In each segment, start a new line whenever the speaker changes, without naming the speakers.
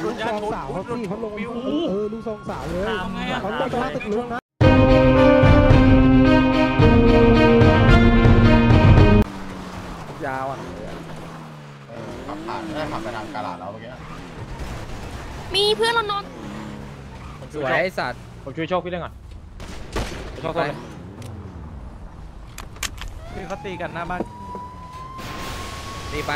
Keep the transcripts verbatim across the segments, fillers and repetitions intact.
ลูกซองสาวเขาพี่เขาลงเออลูกซองสาวเลยเขาจะมาตึกลุกนะยาวอ่ะ
ขับผ่านได้ขับไปทางกาลาดแล้วเมื่อกี้
มีเพื่อนเรานอน
สวยไอ้สัตว์ผมช่วยโชคพี่เรื่องก่อนโชคไป
พี่เขาตีกันหน้าบ้าน
ตีไป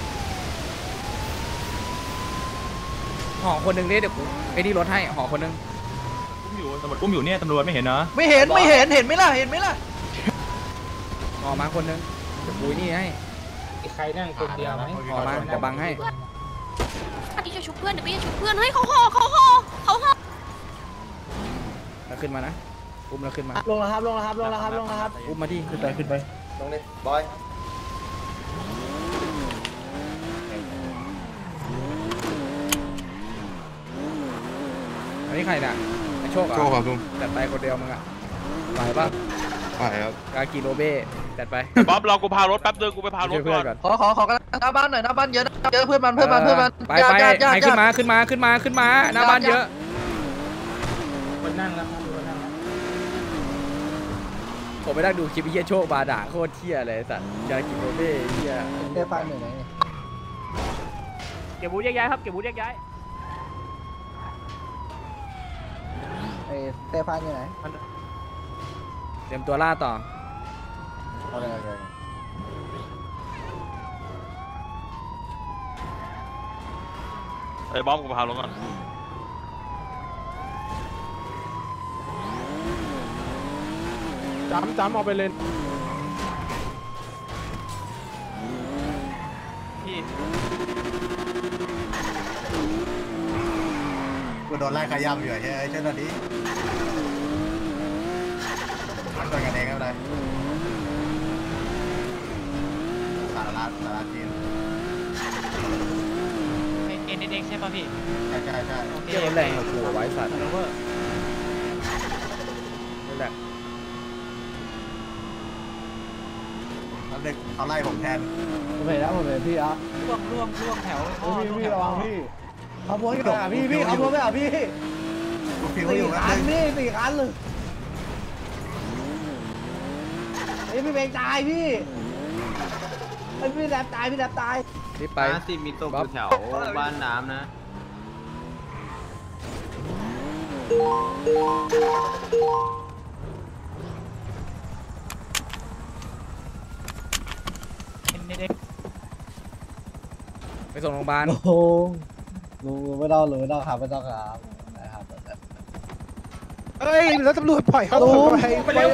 ห่อคนหนึ่งนี่เดี๋ยวกูไปที่รถให้ห่อคนหนึ่ง
อุ้มอยู่ตำรวจอุ้มอยู่เนี่ยตำรวจไม่เห็นนะ
ไม่เห็นไม่เห็นเห็นไหมล่ะเห็นไหมล่ะ
ห่อมาคนหนึ่งเดี๋ยวกูนี่ให้
ใครนั่งคนเดียวไหม
ห่อมาจะบังให้
อันนี้จะชุบเพื่อนเดี๋ยวพี่จะชุบเพื่อนเฮ้ยเขาห่อเขาห่อเขาห่อ
แล้วขึ้นมานะอุ้มแล้วขึ้นมา
ลงแล้วครับลงแล้วครับลงแล้วครับลงแล้วครับ
อุ้มมาดิ
ขึ้นไปขึ้นไปลงเลยบอย
อันนี้ใครน่ะไอโชคอ่ะ
โชคครับลุง
จัดไปคนเดียวมึงอ่ะไหวปะ
ไหวครับ
กากิโลเบ้จัดไป
บ๊อบเรากูพารถแป๊บเดียวกูไปพารถก่อน
ขอขอขอกันหน้าบ้านหน่อยหน้าบ้านเยอะเยอะเพื่อนมันเพื่อนมันเพื่อนมัน
ไปไปให้ขึ้นมาขึ้นมาขึ้นมาขึ้นมาหน้าบ้านเยอะ
คนนั่งแล้วคนนั่งแล้ว
ผมไปนั่งดูคลิปเฮียโชคบาด่าโคตรเที่ยเลยสัตว์กากิโลเบ้เฮีย
เต้ไฟหน่อยไหน
เก็บบูแยกย้ายครับเก็บบูแยกย้าย
ไอ้เต้ไฟอยู่ไหน
เตรียมตัวล่าต่อ
โอเคโอเค
ไอ้บ๊อบกูพารถก่อน
จำจำเอาไปเล่น
พี่
กูโดนไล่ขย้ำอยู่ใช่ไหมเช่นนี้มันโดนกันเองก็ได้สารลัดสารจีน
เอ็นเอ็กใช่ป่ะพี่
ใช่ใช่ใช่
เกี่ยวแรงกับกูไว้สัตว์นี่แหละ
แล้วเด็กเขาไล่ผมแทน
ผมเห็นแล้วผมเห็นพี่อ่ะ
ล่วงล่วงล่วงแถว
พี่พี่ระวังพี่เขาพ้นกันอ่ะพี่พี่เขาพ้นไปอ่ะพี่สี่คันพี่สี่คันเลยไอ้พี่เบงตายพี่ไอ้พี่แลบตายพี่แลบตาย
ที่ไป
สิมีตกอยู่แถวบ้านน้ำนะ
ไปส่งโรงพยาบาล
โอ้โหลุงไม่ต้องเลยไม่ต้องครับไม่ต้องครับนะครับเฮ้ยแล้วตำรวจปล่อยเขาไปไปเร็ว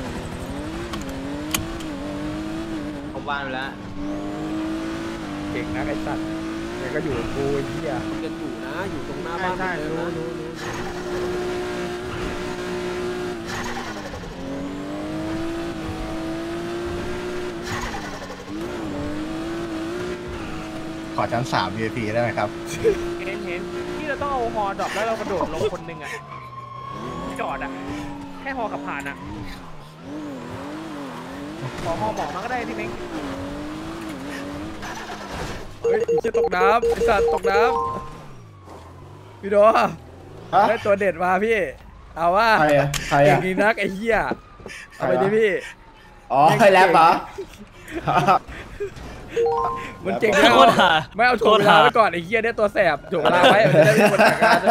เขาบ้านไปแล้ว
เก่งนะไอ้สัตว์เดี๋ยวก็อยู่กับกูไอ้เหี้ย
กันอยู่นะอยู่ตรงหน้าบ้านเลยนะ
ขอชั้นสาม วี ไอ พี ได้ไหมครับ
เห็นเห็นที่เราต้องเอาฮอดรอปแล้วเรากระโดดลงคนหนึ่งอ่ะจอดอ่ะแค่ฮอขับผ่านอ่ะขอฮอบอกมาก็ได้พี่เม้งเฮ้ยจะตกน้ำไอ้สัตว์ตกน้ำพี่โดได้ตัวเด็ดมาพี่เอาว่า
ใครอะใครอะ
เก่งดีนักไอ้เหี้ยเอาไปดิพี่
อ๋อให้แรปเหรอ
มันเก่งมากไม่เอาถ่วงเวลาไว้ก่อนไอ้เหี้ยได้ตัวแสบถ่วงเวลาไว้จะได้ไม่หมดจากการ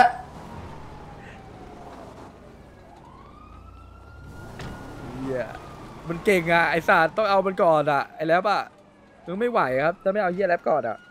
เหี้ยมันเก่งอ่ะไอ้สัตว์ต้องเอามันก่อนอ่ะไอ้แรปอ่ะถึงไม่ไหวครับจะไม่เอาเหี้ยแรปก่อนอ่ะ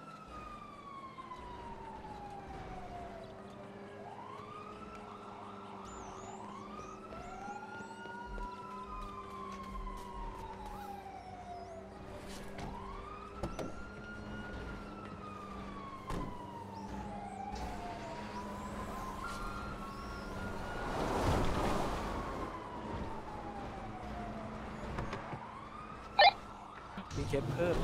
มีเคสเพิ่ม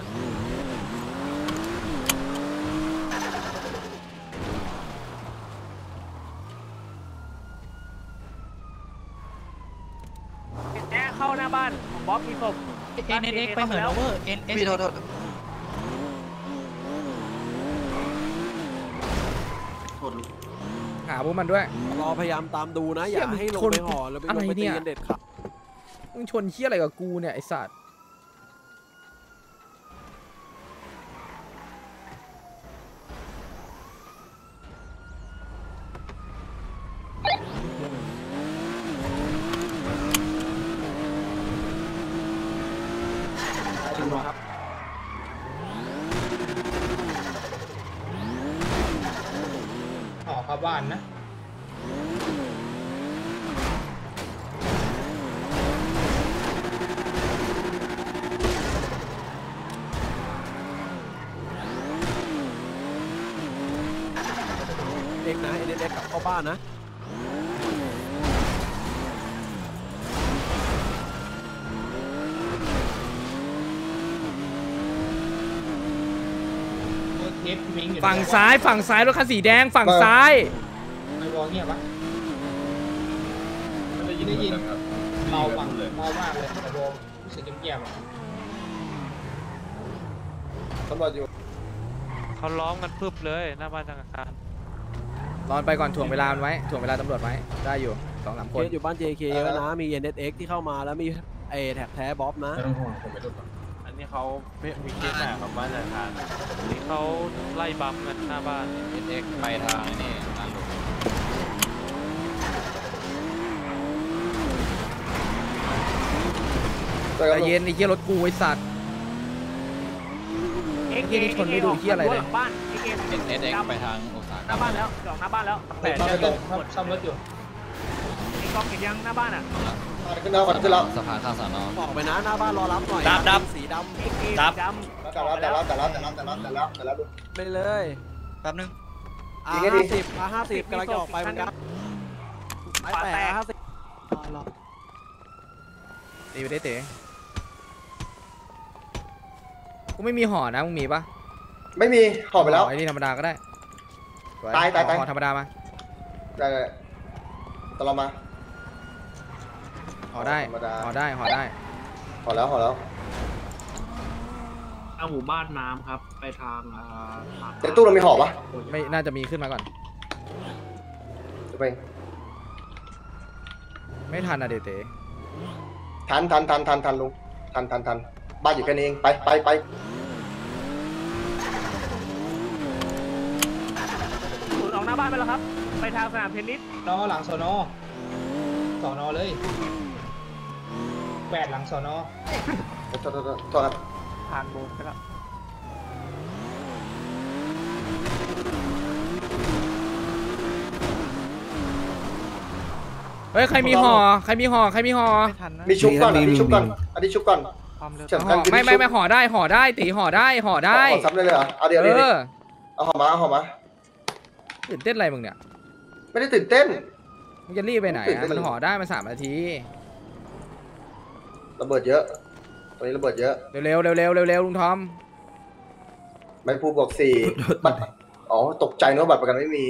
แน่เข้าหน้าบ้านบ๊อบมีศพเอ็นเอ็กไปเหมือนโอเวอร์เอ็นเอ็กพี่โทษหาพวกมันด้วย
รอพยายามตามดูนะอย่าให้ลงไปห่อแล้วไปลงไปตีกันเด็ดขาด
มึงชนเหี้ยอะไรกับกูเนี่ยไอ้สัตว์
ห่อเข้าบ้านนะ
เด็กนะเอเด็กกลับเข้าบ้านนะ
ฝั่งซ้ายฝั่งซ้ายรถคันสีแดงฝั่งซ้าย
ไม่วอเงียบปะมันได้ยินได้ยินเมาบังเลยเมามากเลยแต่วอรู้สึกเงียบๆอ่ะตำรวจอยู่
เขาล้อมกันพึบเลยหน้าบ้านธนาคาร
รอนไปก่อนถ่วงเวลามันไว้ถ่วงเวลาตำรวจไว้ได้อยู่สองสาม
เค
คน
สอยู่บ้าน เจ เค เยอะนะมี เอ็น เอส เอ็กซ์ ที่เข้ามาแล้วมีไอแท็กแท้บ๊อบนะ
ไม่ต้องห่วงผมไม่รู้
อันนี้เขาไม่มีเคสแหนของบ้านธนาคารอันนี้เขาไล่บัมกันหน้าบ้าน
เอ็นเอ็กไปทางนี่นั่นลูก
ใจเย็นไอ้เหี้ยรถกูไอ้สัตว์ไอ้เหี้ยนี่ชนไม่ดูเหี้ยอะไรเลย
เอ็นเอ็กไปทางอุตสาหกรรม
แต่จะลงซ่อมรถอยู่
ขึ้นแล้วก่อนขึ้นแล้ว
สะพานข้างสอนอ
ออกไปนะหน้าบ้านรอรับหน่อย
ดับดับ
สีด
ดับ
แต่แล้วแต่แล้วแต่แล้วแต่แล้วแต่แล้วแต่แล้วแต่แล้ว
ำไปเลย
แป๊บนึง
อาห้าสิบอาห้าสิบกำลังจะออกไปเหมือนกันไอแปดอาห้าสิบ
ตีไปได้เต๋กูไม่มีห่อนะมึงมีปะ
ไม่มีห่อไปแล้ว
ไอ้นี่ธรรมดาก็ได้สว
ตายตายตาย
ห่อธรรมดามา
ได้เลยตลอดมา
ห่อได้
ธรรมดา
ห่อได้ห่อได้
ห่อแล้วห่อแล้ว
ทางหมู่บ้านน้ำครับ ไปทางอ่า
ในตู้เรามีห่อปะ
ไม่น่าจะมีขึ้นมาก่อน
จะไป
ไม่ทันอะเดเต๋
ทันทันทันทันทันลุงทันทันทันบ้านอยู่แค่นี้เองไปไปไป
ออกหน้าบ้านไปแล้วครับ ไปทางสนามเทนนิส
นอหลังสอนอสอนอเลยแปดหลังสอนอ
โทษโทษโทษโทษครับ
ผ่านโบสถ์ไปแล้ว
เฮ้ยใครมีห่อใครมีห่อใครมีห่อ
มีชุบก่อนอันนี้ชุบก่อนอันนี้ชุบก่อน
ความเร็ว
เฉิน
ห่อไม่ไม่ไม่ห่อได้ห่อได้ตีห่อได้ห่อได้
ห่อซ้ำได้เลยเหรอเอาเดี๋ยว
เอ
เดี๋ยว
อ
เอาห่อมาเอาห่อมา
ตื่นเต้นอะไรมึงเนี่ย
ไม่ได้ตื่นเต้น
มึงจะรีบไปไหน
ตื่นเต้
อะ
น
มันห่อได้มาสามนาที
ระเบิดเยอะตอนนี้ระเบิดเยอะ
เร็วเร็วเร็วเร็วเร็วเร็วลุงทอม
ไม่พูดบอกสี่บัตรอ๋อตกใจนึกว่าบัตรประกันไม่มี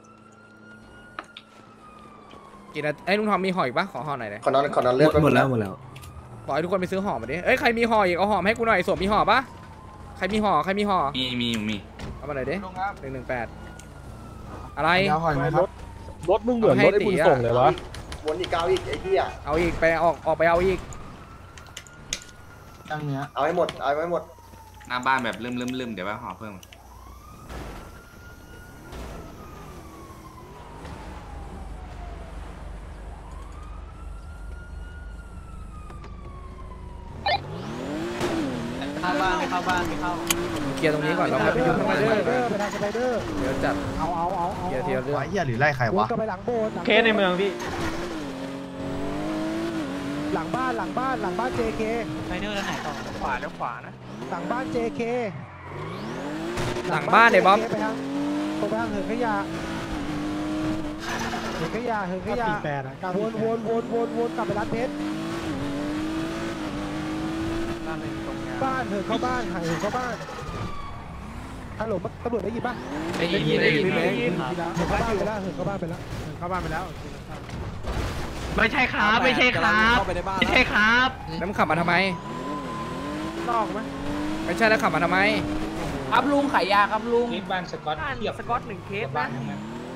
กี่นาทีไอ้ลุงทอมมีห่ออีกปะขอห่อหน่อยเลย
ขอนอนขอนอนเลือด
หมดแล้วหมดแล้ว
บอกให้ทุกคนไปซื้อห่อมาดิเอ้ยใครมีห่ออีกเอาห่อมาให้กูหน่อยสวมมีห่อปะใครมีห่อใครมีห่อ
มีมีมี
เอามาหน่อยดิหนึ่งหนึ่งแปดอะไร
รถรถมึงเหมือนรถไอ้คุณส่งเลยวะวนอีกเก้าอีกไอ้เหี้ย
เอาอีกไปออกออกไปเอาอีก
ตั้งเนี้ยเอาให้หมดเอาให้หมด
หน้าบ้านแบบลืมลืมลืมเดี๋ยวว่าห่อเพิ่ม
เข้าบ้านไม่เข้าบ้านไม่เข้า
เคลียร์ตรงนี้ก่อนเราไปยุ่งข้างใน
ไปทางสไปเดอร์
เดี๋ยวจัด
เอาเอาเอา
เคลียร์ทีละเรื่อง
เฮียหรือไล่ใครวะ
ก็ไปหลังโบสถ์
เคสในเมืองพี่
หลังบ้านหลังบ้านหลังบ้าน เจ เค
ไฟเนอร์ด้านไหนต่อ ขวาแล้วขวานะ
หลังบ้าน เจ เค
หลังบ้านเนี่ยบ๊อบ
ไปทางตรงไปทางเหินขยะเหินขยะเหินขยะวนวนวนวนวนกลับไปร้านเพชร
บ้านเป็นตรงนี้
บ้านเหินเข้าบ้านเหินเข้าบ้านฮัลโหลตำรวจได้ยินปะ
ได้ยินได้ยินได้ยิน
เหินเข้าบ้านไปแล้วเหินเข้าบ้านไปแล้วเหินเข้าบ้านไปแล้ว
ไม่ใช่ครับไม่ใช่ครับ
เข้าไปในบ้าน
ไม่ใช่ครับ
แล้วมึงขับมาทำไม
นอกไหม
ไม่ใช่แล้วขับมาทำไม
ครับลุงขายยาครับลุง
เคสบ้านสกอตเทียบ
สกอตหนึ่งเคส
บ้า
นะ
นทั้งนั้น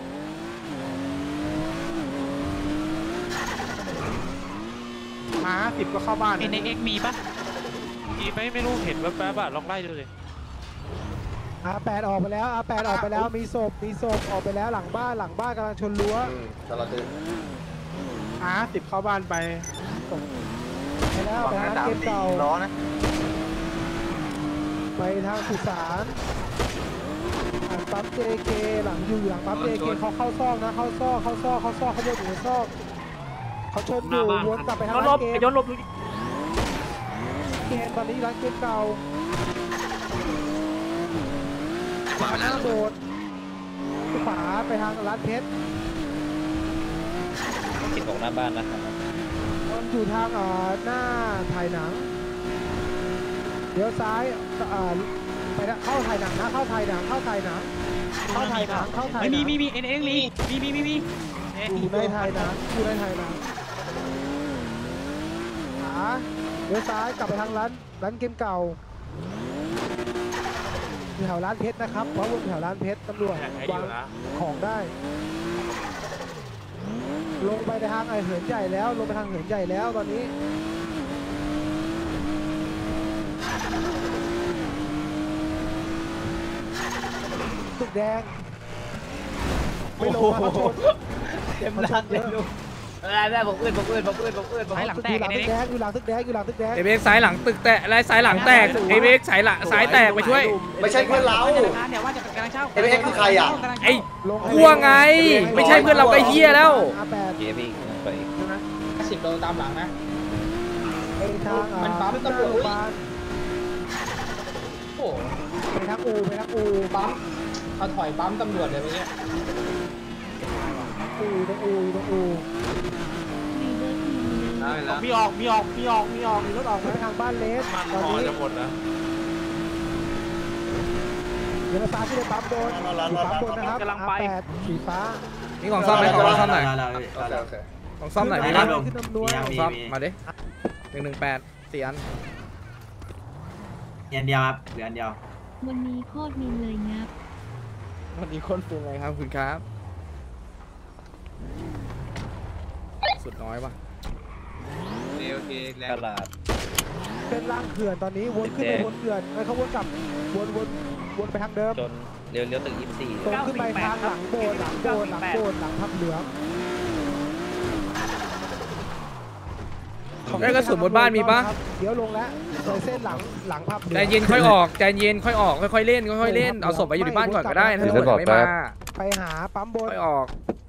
อาสิบก็เข้าบ้าน
เอ็นเอ็กมีปะมีไหมไม่รู้เห็นแวบๆอะลองไล่ดูเลย
อาแปดออกไปแล้วอาแปดออกไปแล้วมีศพมีศพออกไปแล้วหลังบ้านหลังบ้านกำลังชนรั้ว
ตลอดเลย
อาสิบเข้าบ้านไป
ไปแล้วไปทางเกมเก่าไปทางสุสานหลังปั๊ม เจ เค หลังอยู่หลังปั๊ม เจ เค เขาเข้าซอกนะเข้าซอกเข้าซอกเข้าซอกเขาวนอยู่ในซอกเขาชนอยู่วนกลับไปทาง
ย้อนล
ร้า
บ
นเกม
ย้อนลบดูดิ
เกมตอนนี้ร้านเกมเก่าขวาแล้วโดดขวาไปทางร้านเพชร
ติดของหน้าบ้านนะครับ
มันอยู่ทางเอ่อหน้าถ่ายหนังเดี๋ยวซ้ายเอ่อไปนะเข้าถ่ายหนังนะเข้าถ่ายหนังเข้าถ่ายหนังเข้าถ่ายหนังเข้าถ่ายหนัง
มีมีมีเอ็นเอ็กมีมีมีมีมี
อยู่ในถ่ายหนังอยู่ในถ่ายหนังขาเดี๋ยวซ้ายกลับไปทางร้านร้านเกมเก่าอยู่แถวร้านเพชรนะครับเพราะบนแถวร้านเพชรตำรวจวางของได้ ลงไปในทางไอเหินใหญ่แล้วลงไปทางเหินใหญ่แล้วตอนนี้ตึกแดงไม่ลงมาชนเต็มรังเลยลูก
เออแม่ผมเอื้อนผมเอื้อนผมเอื้อนผมเอื้อนผม
ซ้ายหลังแต
อก ยู่หลังตึกแดงอยู่หลังตึกแดงอยู่หลังตึกแดง
เอเบ็กซ้ายหลังตึกแตะและซ้ายหลังแตกเอเบ็กซ้ายหลังซ้ายแตกไปช่วย
ไม่ใช่เพื่อนเรา
เดี๋ยวว่าจะกำลังเช่า
เอ็มเอ็กคือใครอ่ะ
ไอ้ขั้วไงไม่ใช่เพื่อนเราไอ้เหี้ยแล้ว
อาแปด
เกียร์พี่ไปอีก
สิบโดนตามหลังนะ
ไปทาง
มันปั๊มตำรวจ
โรงพยาบาล
โอ้
ไปทางอูไปทางอู
ปั๊มเขาถอยปั๊มตำรวจเลยเมื่อกี้
อูตรงอูตรงอู
มีออกมีออกมีออกมีออก
มีรถออกไปทางบ้านเลสตอนนี้
จะหมดนะ
เดี๋ยวเราตามที่ไปปั๊มบนอยู่ปั๊มบนนะครับอาแปดสีฟ้า
นี่ของซ่อมไหมของซ่อมหน่อย
โอเคโอเค
ของซ่อมหน่อย
ขึ้
มี
น
มั้ย
นำขึ้นนำนวล
ของซ่อมมาดิหนึ่งหนึ่งแปดสี่อัน
อันเดียวครับเหลืออันเดียว
วันนี้โคตรมินเลยงับ
วันนี้คนเป็นไงครับคุณครับสุดน้อยป่ะ
โอเคแล้วกระดาษ
เป็นล่างเขื่อนตอนนี้วนขึ้นไปวนเขื่อนแล้วเขาวนกลับวนวนวนไปทางเดิม
จนเลี้ยวเลี้ยวตึกยี่สิบสี่
ตรงขึ้นไปทางหลังโบสถ์หลังโบสถ์หลังโบสถ์หลังพับเหลือง
ไอ้กระสุนบนบ้านมีปะ
เดี๋ยวลงแล้วเลยเส้นหลังหลังพับเหลื
ใจ
อง
เย็นค่อยออกใจเย็นค่อยออกค่อยๆเล่นค่อยๆเล่นเอาศพไปอยู่ในบ้านก่อนก็ได้ถ้าตำรวจไม่มา
ไปหาปั๊มบน
ค่อยออก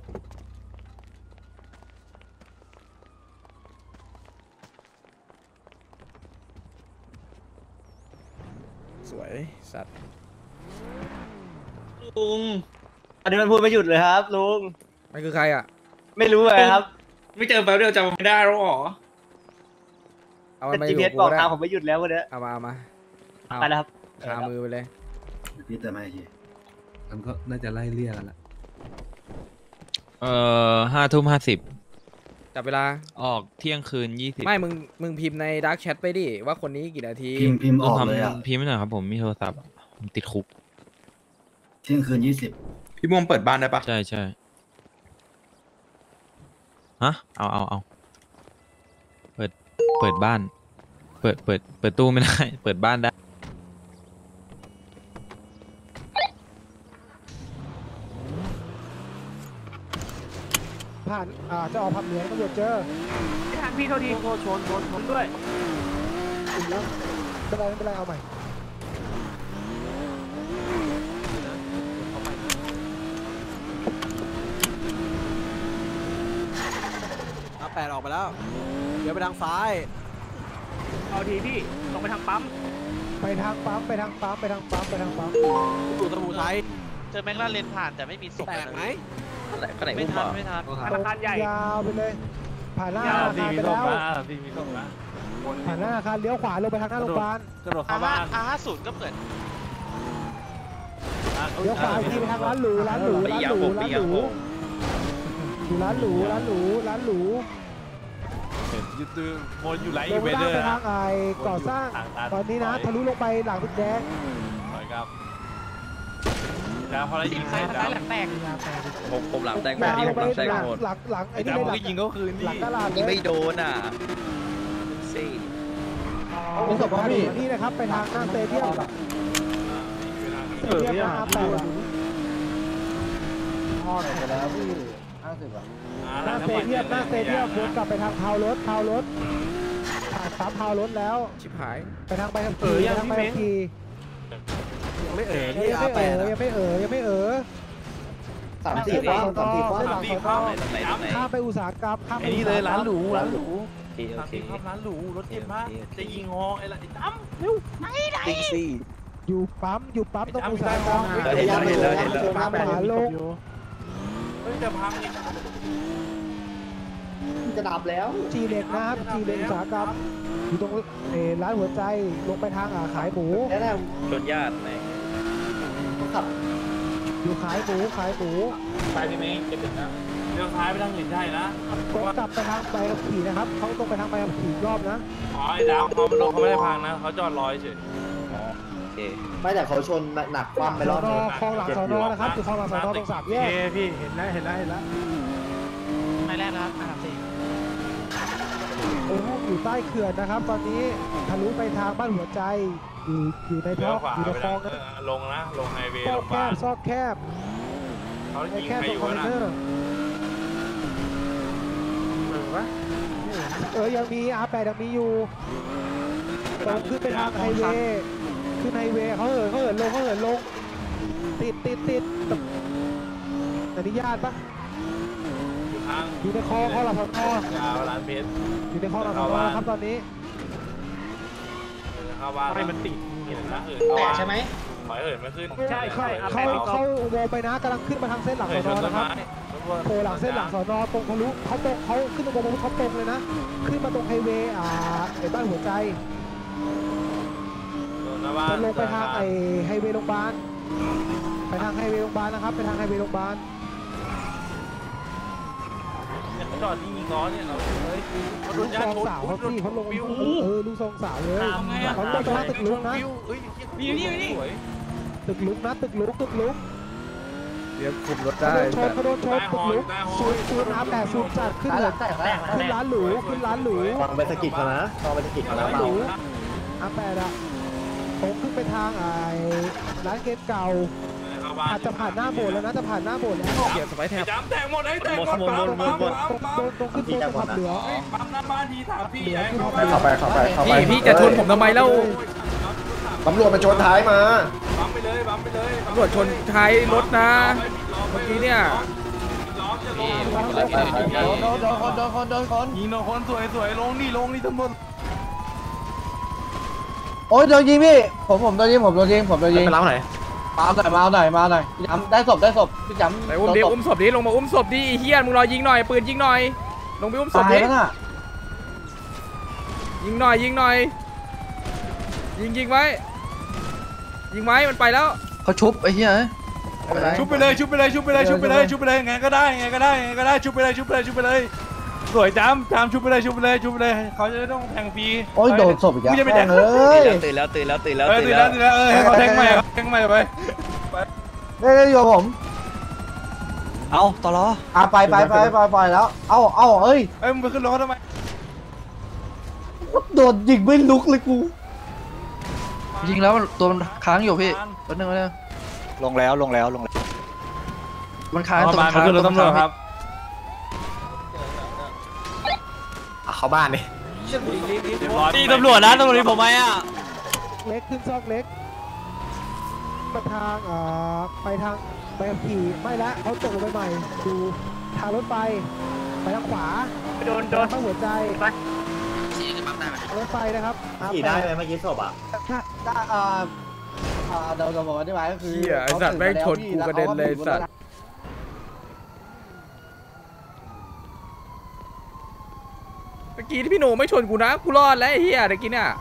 สวยสัตว์
ลุงอันนี้มันพูดไม่หยุดเลยครับลุง
มันคือใครอ่ะ
ไม่รู้เลยครับ
ไม่เจอแป๊บเดียวจำไม่ได้แล้วหรอ
เอามัน
แต่
มาอ
จี
ยู่
พีเอส
กู
บอก
ได้
ทางผมไม่หยุดแล้ววันนี้
เอามาเอามาเอา
ไปนะครับ
คามือไปเลย
พี่เติมมาทีมันก็น่าจะไล่เลี่ยกันละ
เอ่อห้าทุ่มห้าสิบ
จับเวลา
ออกเที่ยงคืนยี่สิบ
ไม่มึงมึงพิมพ์ในดาร์กแชทไปดิว่าคนนี้กี่นาที
พิมพ์พิมพ์ออกเลยอ่ะ
ทำพิมพ์ไม่หน่อยครับผมมีโทรศัพท์ผมติดคุก
เที่ยงคืนยี่สิบ
พี่ม่วงเปิดบ้านได้ปะ
ใช่ใช่ฮะเอาเอาเอาเปิดเปิดบ้าน เปิดเปิดเปิดตู้ไม่ได้ เปิดบ้านได้
ผ่านอ่าจะออกพับเหลืองตำรวจเจอ
ไม่ทันพี่เท่าทีโทษชนชนชนด้วย
อุ่นแล้วไม่เป็นไรไม่เป็นไรเอาใหม่
อาแปดออกไปแล้วเดี๋ยวไปทางซ้าย
เอาทีพี่ลงไปทางปั๊ม
ไปทางปั๊มไปทางปั๊มไปทางปั๊มไปทางปั๊ม
อยู่ตะมูไทย
เจอแม็กลาเลนผ่านแต่ไม่มีศพ
แตกไหมก็ไหน
ไม่ทันไม่ทัน
ธนาคารใหญ่
ยาวไปเลย ผ่านหน้า
ยาว
อาคารไปแล้ว
พี่มีส่งนะ
ผ่านหน้าอาคารเลี้ยวขวาลงไปทางหน้าโรงพยาบาล
กระโดดเข้าบ้าน
อาห้าศูนย์ก็เหมือน
เลี้ยวขวาอีกทีไปทางร้านหรูร้านหรูร้านหรูร้านหรูอยู่ร้านหรูร้านหรูร้านหรู
ยูทูบโมนอยู่ไร
ล
อี
ง
เว
ไป
เดอร์
ทางไอ้ก่อสร้างตอนนี้นะทะลุลงไปหลังตึกแดง
ครับแล้วพอเรายิงเสร็จแล้ว
หลังแตก
ผมผมหลังแตกหม
แบ
ด
ง
พี่
ล
ผม
ง
ห
ไป
ลังแตก
หลัง
หมด
หลังหลังไอ้
ไอ้
นี่
ดำ
เลยหลั
ก็
ง
ยิงก็คืน
หลั
นี่
งตลาดเล
ไม่
ย
โดนอ่ะซี่
มีศพมาอยู่นี่นะครับไปทางหน้าสเตเดียมสเตเดียมนะครับแต่ทอดไปแล้วพี่ห้าสิบอ่ะหน้าสเตเดียมหน้าสเตเดียมวนกลับไปทางพาวรถพาวรถผ่านปั๊มพาวรถแล้ว
ชิบหาย
ไปทางไปทางขี่ไปทางไปทางขี่
ยังไม่เอ๋ย
ยัง
ที่อา
ไม่
แป
เอ๋
ด
อยังไม่เอ๋อยังไม่เอ๋อ
สามสี่ฟ้าสามสี่ฟ้า
เส้นหลังสอนอข้ามไปอุตสาหกรรมข้ามไป
ไอ้นี่เลยร้านหรูร้านหรู
โอเคครับร้านหรูรถเจ็บมากจะยิงฮอไอ้ละไอ้ตั้มเร็วไม่ได้
ติ๊กซี่
อยู่ปั๊มอยู่ปั๊มตรงอุตสาหกรรม
เห็นแล้วเห็นแล้วเห็นแล้ว
ปั๊มขาลง
เฮ้ยจะพังอีก
จะดับแล้ว
จีเล็กนะครับจีเล็กอุตสาหกรรมอยู่ตรงเออร้านหัวใจลงไปทางอ่าขายหมู
แล้วแต่
ชนญาติไหน
ขับ
อยู่ขายหมูขายหมู
ไปพี่เมย์เก็บถึงนะ
เลี้ยวซ้ายไปทางอื่นได้นะ
ตรงกลับไปทางใบขับขี่นะครับเขาตรงไปทางใบขับขี่อีกรอบนะ
อ๋อไอ้ดาวเขาลงเขาไม่ได้พังนะเขาจอดรอเฉย
โอเค
ไม่แต่เขาชนหนักความไปรอบ
ส
นึ
อง คลองหลังสอนอนะครับคือคลองหลังสอนอตรงสามแยก
พี่เห็นแล้วเห็นแล้วเห็นแล้ว
ไม่แรกนะครับอันดับสี่
โอ้โหอยู่ใต้เขื่อนนะครับ ตอนนี้ทะลุไปทางบ้านหัวใจอยู่อยู่ใน
เลี้
ท่
ย
อ
วขวา
อยู่ใน
ไป
คล
ทา
อง งนะ
ลงนะลงไฮเวย์
ซ
ล
อก
ง
แค
บ้าน
บซอกแคบ
เขา
ไอ้
ยิง
แคบ
ใคร
ตร
อง ยู่
คอนเทน
นะ
เนอร์เออยังมีอาแปดยังมีอยู่ตรงขึ้นไปทางไฮเวย์ขึ้นไฮเวย์เขาเหินเขาเหินลงเขาเหินลงติดติดติดอนุญาตปะ
อยู่ทาง
อยู่ในคลองเขาหลับสอนอย
าวร้านเพชร
อยู่ในคลองหลับสอนอครับตอนนี้
เข้าบ้านให้มันติดเห็นนะเหิน
แตกใช่ไหม
ถอยเหินมาขึ้น
ใช่ใช่อาแป
เขา
ด
เขาอุโมงค์ไปนะกำลังขึ้นมาทางเส้นหลัง
เหิ
ส
น
อน
ช
อน
ต้น
นะครับ
ไม้
โผล่หลังเส้นหลังสอนอตรงทะลุเขาตรงเขาขึ้นอุโมงค์เขาตรงเลยนะขึ้นมาตรงไฮเวย์อ่าไอ้บ้านหัวใจ
หน้าบ้าน
จะลงไปทางไอ้ไฮเวย์โรงพยาบาลไปทางไฮเวย์โรงพยาบาลนะครับไปทางไฮเวย์โรงพยาบาล
เนี่ยเขาจอดที่ยิงล้อเนี่ยเราเฮ้ยเขาโด
ลู
น
ก
ยา
ซอง
ชน
สาวเขาพี่เขาลง
วิว
เออลูกซองสาวเลย
ทำไงอ่ะ
เขาลงไปทางตึกลุกนะ
เฮ้ย
นี่นี่นี่
สวย
ตึกลุกนะตึกลุกตึกลุก
เดี๋ยวคุมรถ
เขา
ได้
โดนชนเขาโดนชนตึกลุกซูนซูนอาแปดซูนจัดขึ้น
ขาห
เล
ลั
ย
งแตกแล้ว
ขึ้นร้านหรูขึ้นร้านหรู
ฟังไปสะกิดเขานะฟังไปสะกิดเขานะ
ร้าน
เบา
หรูอาแปดอะตรงขึ้นไปทางไอ้ร้านเกมเก่า
เข้าบ้าน
อาจจะผ่านหน้าโบสถ์แล้วนะจะผ่านหน้าโบสถ์แล้ว
เกียร์สไปร์แท็บ
จำแตกหมดไอ้แตกหมดปั๊มปั๊มปั๊ม
ตรงตรงขึ้นโซนขับเหลือง
ปั๊มหน้าบ้านทีถามพี่
เหลือ
ไอ้
ที่
เข้า
เขา
ไป
ไป
เข้าไปเข้าไปเข้าไป
พี่พี่จะชนผมทำไมเล่า
ตำรวจมาชนท้ายมา
ปั๊มไปเลยปั๊มไปเลย
ตำรวจชนท้ายรถนะเมื่อกี้เนี่ย
ล้อมจะลง
โดนโดนคนโดนคนโดนคน
ยิงโดนคนสวยสวยลงนี่ลงนี่ตำรวจ
โอ้ยโดนยิงพี่ผมผมโดนยิงผมโดนยิงผมโดนยิง
ไปรับไหน
มาหน่อยมาหน่อยมาหน่อยพี่จำได้ศพได้ศพพี่จำ
ไหนอุ้มดิอุ้มศพดิลงมาอุ้มศพดิไอ้เฮียมึงรอยิงหน่อยปืนยิงหน่อยลงไปอุ้มศพ
ตาย
ดิ
แล้วน่ะ
ยิงหน่อยยิงหน่อยยิงยิงไว้ยิงไว้มันไปแล้ว
เขาชุบไอ้เหี้ย
ชุบไปเลยชุบไปเลยชุบไปเลยชุบไปเลยชุบไปเลยไงก็ได้ไงก็ได้ไงก็ได้ชุบไปเลยชุบไปเลยชุบไปเลยสวยจำจำชุบไปเลยชุบไปเลยชุบไปเลยเขาจะได้ต้องแทงฟรี
โอ้ยโดนศพอีกแล้ว
กูจะไปแทง
เอ้ย
ตื่นแล้วตื่นแล้วตื่นแล้ว
เออ
ตื่
ตื่
น
น
แล้
แล้ว วตื่นแล้วเออให้เขาแทงใหม่แทงใหม่ไป
ได้ได้อยู่กับผม
เอาต่อรอ
อ่ะไปไปไปไปไปแล้วเอ้าเอ้าเอ้ย
เอ้ยมึงไปขึ้นรถทำไม
โดนยิงไม่ลุกเลยกู
ยิงแล้วตัวมันค้างอยู่พี่แป๊บนึงนะ
ลงแล้วลงแล้วลงแล้ว
มันค้าง
เอา
ตัว
มา
มันค้าง
ขึ้นรถตำรวจครับ
เข้าบ้านนี่
นี่ตำรวจนะตำรวจนี่ผมไหมอ่ะ
เล็กขึ้นซอกเล็กมาทางเอ่อไปทางไปขับขี่ไม่ละเขาตกลงไปใหม่ดูทางรถไฟไปทางขวา
โดนโดน
ทางหัวใจรถไฟนะครับ
ขี่ได้ไหมเมื่อกี้ศพอ่ะ
ถ้าถ้าอ่าอ่าเดี๋ยวจะบอกอธิบายก็คือ
เฮียไอสัตว์แม่งชนกูกระเด็นเลยไอ้สัตว์เมื่อกี้ที่พี่หนูไม่ชนกูนะกูรอดแล้วไอ้เฮียเมื่อกี้เนี่ย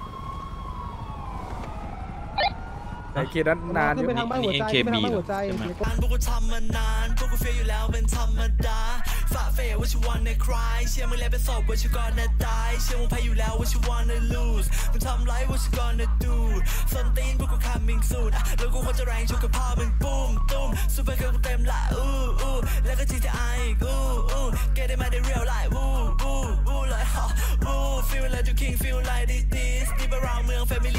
ไอ้เคนั้นนานอ
ขึ้น
ยู่
ไปทางบ้านหัวใจขึ้นไปทางบ้านหัวใจ
พวกกูทำมานานพวกกูเฟียอยู่แล้วเป็นธรรมดาฝ่าเฟยว่าชิวันในคลายเชื่อมึงแล้วเป็นศพว่าชิวก่อนนะตายเชื่อมึงแพ้อยู่แล้วว่าชิวันใน lose มึงทำไรว่าชิวก่อนนะ do ส้นตีนพวกกู coming soon แล้วกูควรจะแรงชกกับพ่อมึงปุ้มตุ้มซูเปอร์เกิร์ลกูเต็มละอู้อู้แล้วก็ จี ที ไอ อีกอู้อู้ get it มาได้ real life อู้อู้อู้เลยฮะอู้ feel like you keep like this this deep around เมือง family